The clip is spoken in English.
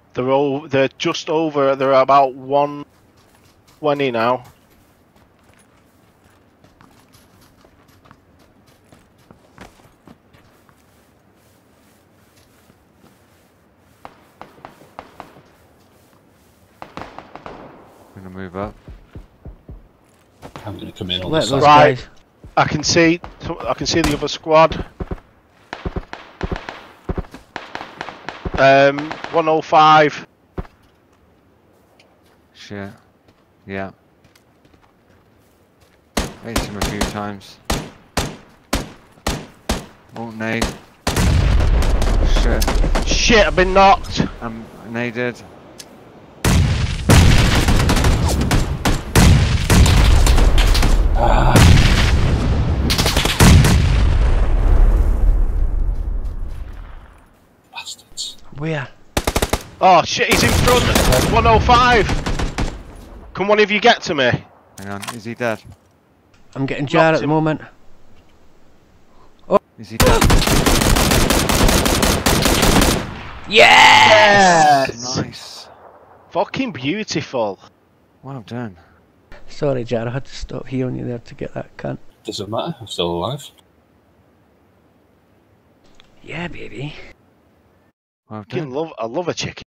They're just over. They're about 120 now. I'm gonna move up. I'm gonna come in on Let the those side. Right. guys. I can see the other squad. 105. Shit. Yeah. Hit him a few times. Oh, nade. Shit. Shit, I've been knocked. I'm naded. Bastards. Where? Oh shit, he's in front. 105. Can one of you get to me? Hang on, is he dead? I'm getting jarred at the him. moment. Is he dead? Yes! Nice. Fucking beautiful. Well done. Sorry, Jar, I had to stop healing you there to get that cunt. Doesn't matter, I'm still alive. Yeah, baby. Well Fucking done. I love a chicken.